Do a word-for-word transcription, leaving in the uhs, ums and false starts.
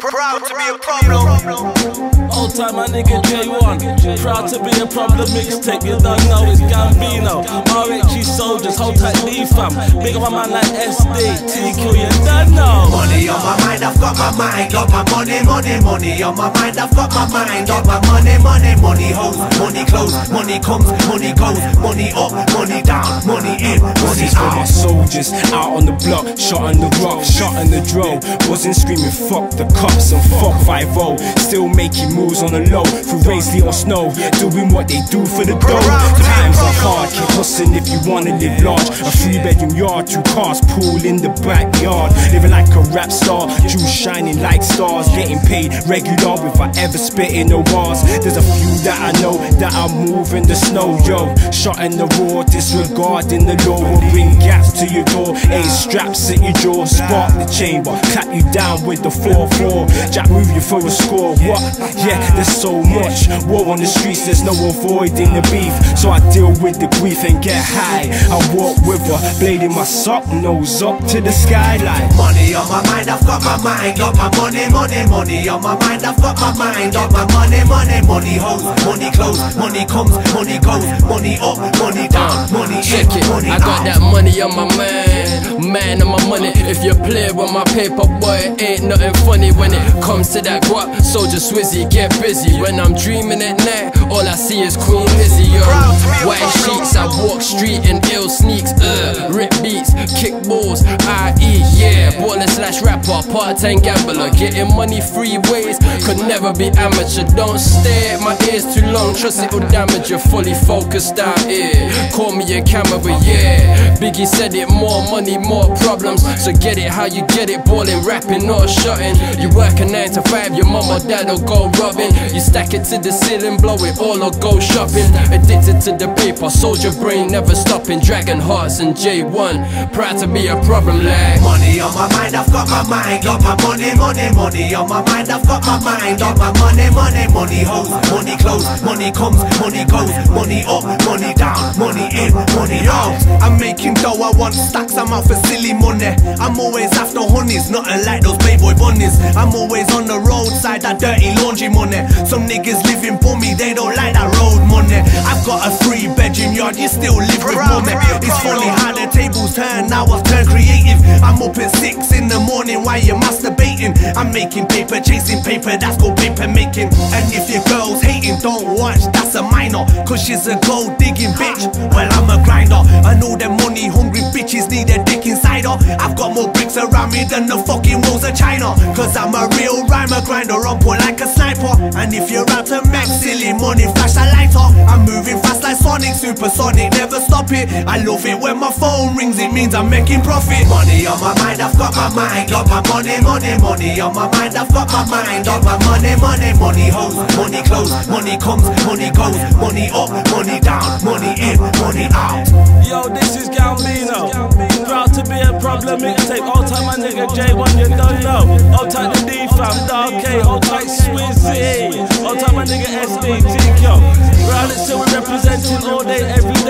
Proud to be a problem. Old time my nigga J one. Proud to be a problem mixtape. You don't know it's Gambino. R H G soldiers, hold tight D fam. Big up my man like S D, T Q, you don't know. Money on my mind, I've got my mind. Got my money, money, money on my mind, I've got my mind. Got my money, money, money hoes, money clothes, money comes, money goes, money up, money down, money in, money This is for my out. soldiers out on the block, shot on the rock, shot on the drone. Wasn't screaming fuck the cops and fuck five oh. Still making moves on the low through rain, sleet or snow, doing what they do for the dough. Times are hard, keep hustling if you wanna live large. A three bedroom yard, two cars, pool in the backyard. Living like a rap star, jewels shining like stars. Getting paid regular if I ever spit in the walls. There's a few that I know that I move in the snow, yo. Shot in the raw, disregarding the law. Will bring gaps to your door, eight straps at your jaw. Spark the chamber, clap you down with the four four. Jack move you for a score, what? Yeah, there's so much war on the streets, there's no avoiding the beef. So I deal with the grief and get high. I walk with a blade in my sock, nose up to the skyline. Money on my mind, I've got my mind. Got my money, money, money on my mind, I've got my mind. Got my money, money, money hoes, money clothes, money comes, money goes, money up, money down, money in, Check it, money I out. got that money on my man, man on my money. If you play with my paper, boy, it ain't nothing funny. When it comes to that guap, Soldier Swizzy, get busy. When I'm dreaming at night, all I see is Queen Lizzie, yo. White sheets, I walk street in ill sneaks, uh, rip beats, kick balls, I E, yeah. Baller slash rapper, part-time gambler, getting money three ways, could never be amateur. Don't stare at my ears too long, trust it'll damage you. Fully focused out here, call me a camera, yeah. Biggie said it, more money, more problems. So get it how you get it, balling, rapping, not shutting. You work a nine to five, your mum or dad'll go robbing. You stack it to the ceiling, blow it all or go shopping. Addicted to the paper, soldier brain never stopping. Dragon Hearts and J one, proud to be a problem, like. Money on my mind, I've got my mind. Got my money, money, money on my mind, I've got my mind. Got my money, money, money hoes, money clothes, money comes, money goes, money up, money down, money in, money out. I'm making dough, I want stacks, I'm out for silly money. I'm always after honeys, nothing like those Playboy bunnies. I'm always on the roadside, that dirty laundry money. Some niggas living for me, they don't like that road money. I've got a three bedroom yard, you still live with mommy. It's funny how the tables turn, now I've turned creative. I'm up at six in the morning while you're masturbating. I'm making paper, chasing paper, that's called paper making. And if your girl's hating, don't watch, that's a minor. Cause she's a gold digging bitch, well I'm a grinder. I know them money hungry bitches need a dick inside her. I've got more bricks around me than the fucking walls of China. Cause I'm a real rhymer, grinder on point like a sniper. And if you're out to make silly money, flash a lighter. I'm moving fast like Sonic, supersonic, never stop it. I love it when my phone rings, it means I'm making profit. Money on my mind, I've got my mind. Got my money, money, money on my mind, I've got my mind. Got my money, money, money hoes, money clothes, money comes, money goes, money up, money down, money in, money out. Yo, this is Gambino. Proud to be a problem mixtape. Old time my nigga J one, you don't know. Old time the D fam, Dark K, old time Swizzy. Old time my nigga S D, T Q. Proud it till we're representing all day, every